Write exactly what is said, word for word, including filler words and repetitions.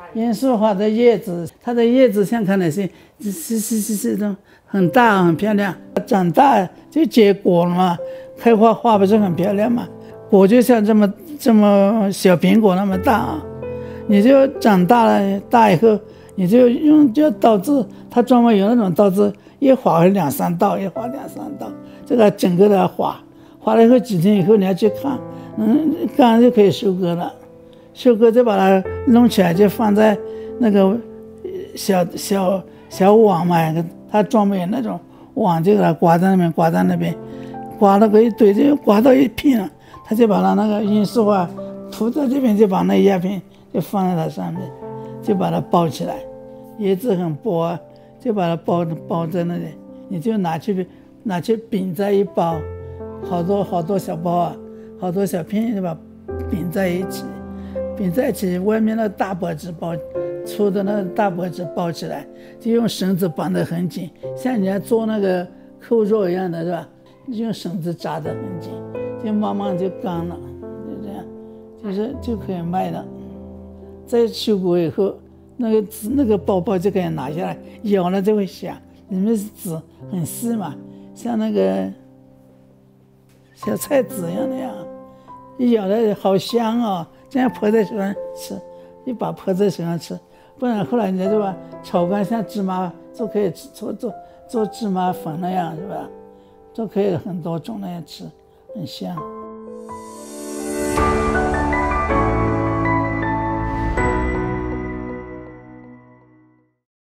罂粟花的叶子，它的叶子像看那些是是是是这种很大很漂亮，长大就结果了嘛，开花花不是很漂亮嘛？果就像这么这么小苹果那么大啊，你就长大了，大以后你就用这刀子，它专门有那种刀子，一划两三刀，一划两三刀，这个整个的划，划了以后几天以后你要去看，嗯，干就可以收割了，收割就把它弄起来，就放在那个小小小网嘛，它专门有那种网，就给它挂在那边，挂在那边，挂了个一堆，就挂到一片了。他就把它那个罂粟花涂在这边，就把那叶片就放在它上面，就把它包起来，叶子很薄啊，就把它包包在那里，你就拿去拿去饼在一包，好多好多小包啊，好多小片就把饼在一起，饼在一起，外面那大箔纸包粗的那大箔纸包起来，就用绳子绑得很紧，像人家做那个扣肉一样的是吧？用绳子扎得很紧。就慢慢就干了，就这样，就是就可以卖了。再收果以后，那个纸那个包包就可以拿下来，咬了就会响，里面是纸很细嘛，像那个小菜籽一样那样，一咬了好香哦，这样泼在手上吃，一把泼在手上吃，不然后来人家就把炒干像芝麻就可以吃，做做做芝麻粉那样是吧？都可以很多种那样吃。很香。